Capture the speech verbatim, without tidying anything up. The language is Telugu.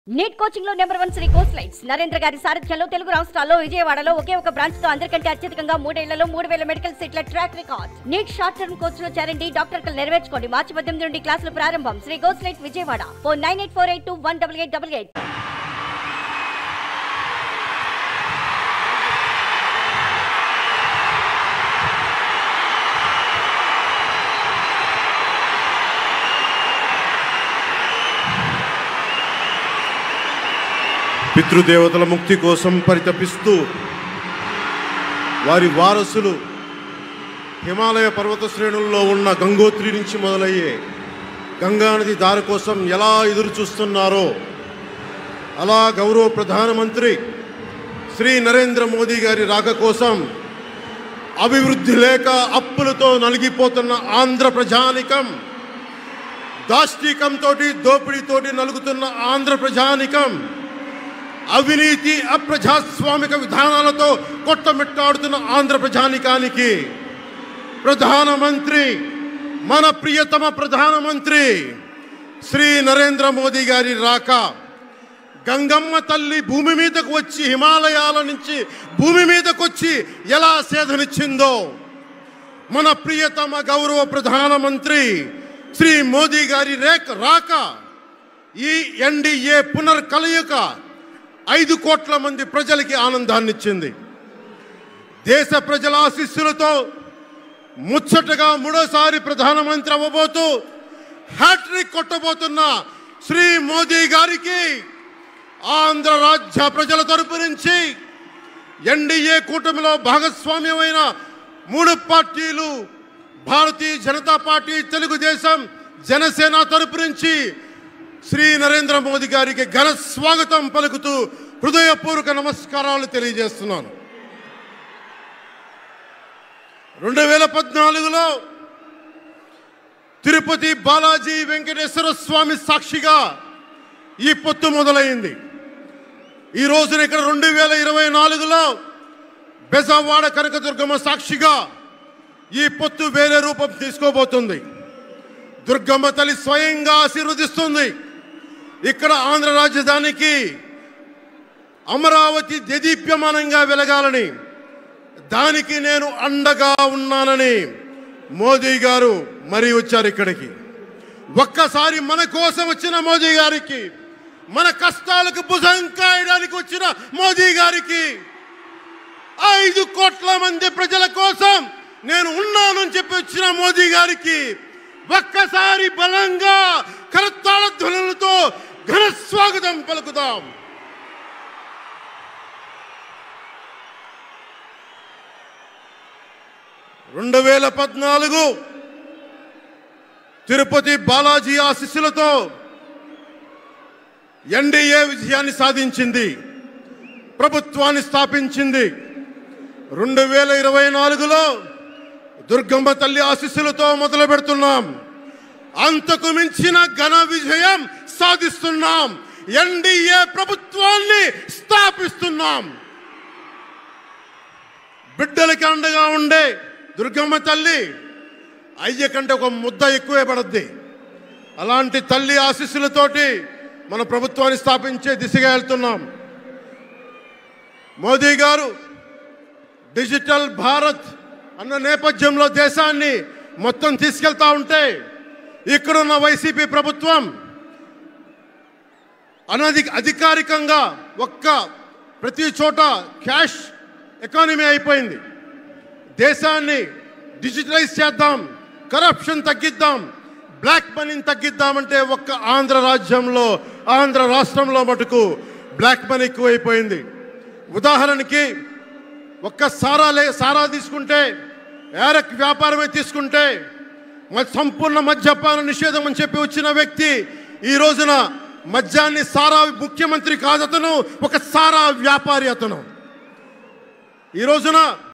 నీట్ కోచింగ్ లో నెంబర్ వన్ శ్రీ కోస్లైట్స్ నరేంద్ర గారి సారథ్యంలో తెలుగు రాష్ట్రాల్లో విజయవాడలో ఒకే ఒక బ్రాంచ్ తో అందరికంటే అత్యధికంగా మూడేళ్లలో మూడు వేల మెడికల్ సీట్ల track record. NEET short term course లో చేరండి, డాక్టర్ కలు నెరవేర్చుకోండి. మార్చి పద్దెనిమిది నుండి క్లాసులు ప్రారంభం. శ్రీ కోస్లైట్స్ Vijayawada. Phone nine eight four eight two one double eight double eight. పితృదేవతల ముక్తి కోసం పరితపిస్తూ వారి వారసులు హిమాలయ పర్వత శ్రేణుల్లో ఉన్న గంగోత్రి నుంచి మొదలయ్యే గంగానది దారి కోసం ఎలా ఎదురు చూస్తున్నారో అలా గౌరవ ప్రధానమంత్రి శ్రీ నరేంద్ర మోదీ గారి రాక కోసం అభివృద్ధి లేక అప్పులతో నలిగిపోతున్న ఆంధ్ర ప్రజానికం, దాష్టీకంతో దోపిడీతోటి నలుగుతున్న ఆంధ్ర ప్రజానికం, అవినీతి అప్రజాస్వామిక విధానాలతో కొట్టమిట్టాడుతున్న ఆంధ్ర ప్రజానికానికి ప్రధానమంత్రి, మన ప్రియతమ ప్రధానమంత్రి శ్రీ నరేంద్ర మోదీ గారి రాక, గంగమ్మ తల్లి భూమి మీదకు వచ్చి హిమాలయాల నుంచి భూమి మీదకు వచ్చి ఎలా సేధనిచ్చిందో మన ప్రియతమ గౌరవ ప్రధానమంత్రి శ్రీ మోదీ గారి రేక రాక ఈ ఎన్డీఏ పునర్కలయిక ఐదు కోట్ల మంది ప్రజలకి ఆనందాన్ని ఇచ్చింది. దేశ ప్రజల ఆశీస్సులతో ముచ్చటగా మూడోసారి ప్రధానమంత్రి అవ్వబోతూ హ్యాట్రిక్ కొట్టబోతున్న శ్రీ మోదీ గారికి ఆంధ్ర రాజ్య ప్రజల తరపు నుంచి, ఎన్డీఏ కూటమిలో భాగస్వామ్యమైన మూడు పార్టీలు భారతీయ జనతా పార్టీ, తెలుగుదేశం, జనసేన తరపు నుంచి శ్రీ నరేంద్ర మోదీ గారికి ఘన స్వాగతం పలుకుతూ హృదయపూర్వక నమస్కారాలు తెలియజేస్తున్నాను. రెండు వేల పద్నాలుగులో తిరుపతి బాలాజీ వెంకటేశ్వర స్వామి సాక్షిగా ఈ పొత్తు మొదలైంది. ఈ రోజున ఇక్కడ రెండు వేల ఇరవై నాలుగులో బెజవాడ కనకదుర్గమ్మ సాక్షిగా ఈ పొత్తు వేరే రూపం తీసుకోబోతుంది. దుర్గమ్మ తల్లి స్వయంగా ఆశీర్వదిస్తుంది. ఇక్కడ ఆంధ్ర రాజధానికి అమరావతి దేదీప్యమానంగా వెలగాలని, దానికి నేను అండగా ఉన్నానని మోదీ గారు మరీ వచ్చారు ఇక్కడికి. ఒక్కసారి మన కోసం వచ్చిన మోదీ గారికి, మన కష్టాలకు భుజం కాయడానికి వచ్చిన మోదీ గారికి, ఐదు కోట్ల మంది ప్రజల కోసం నేను ఉన్నానని చెప్పి వచ్చిన మోదీ గారికి ఒక్కసారి బలంగా కరతాళ ధ్వనులతో ఘన స్వాగతం పలుకుదాం. రెండు వేల పద్నాలుగు తిరుపతి బాలాజీ ఆశీస్సులతో ఎన్డీఏ విజయాన్ని సాధించింది, ప్రభుత్వాన్ని స్థాపించింది. రెండు వేల ఇరవై నాలుగులో దుర్గమ్మ తల్లి ఆశీస్సులతో మొదలు పెడుతున్నాం. అంతకు మించిన ఘన విజయం సాధిస్తున్నాం. ఎన్డీఏ ప్రభుత్వాన్ని స్థాపిస్తున్నాం. బిడ్డలకి అండగా ఉండే దుర్గమ్మ తల్లి అయ్య కంటే ఒక ముద్ద ఎక్కువే పడద్ది. అలాంటి తల్లి ఆశీస్సులతోటి మన ప్రభుత్వాన్ని స్థాపించే దిశగా వెళ్తున్నాం. మోదీ గారు డిజిటల్ భారత్ అన్న నేపథ్యంలో దేశాన్ని మొత్తం తీసుకెళ్తా ఉంటే, ఇక్కడున్న వైసీపీ ప్రభుత్వం అనధి అధికారికంగా ఒక్క ప్రతి చోట క్యాష్ ఎకానమీ అయిపోయింది. దేశాన్ని డిజిటలైజ్ చేద్దాం, కరప్షన్ తగ్గిద్దాం, బ్లాక్ మనీని తగ్గిద్దామంటే ఒక్క ఆంధ్ర రాజ్యంలో, ఆంధ్ర రాష్ట్రంలో మటుకు బ్లాక్ మనీ ఎక్కువైపోయింది. ఉదాహరణకి ఒక్క సారా లే సారా తీసుకుంటే, ఏరక్ వ్యాపారమే తీసుకుంటే, సంపూర్ణ మద్యపాన నిషేధం అని చెప్పి వచ్చిన వ్యక్తి ఈ రోజున మద్యాన్ని, సారా ముఖ్యమంత్రి కాదు అతను, ఒక సారా వ్యాపారి అతను. ఈ రోజున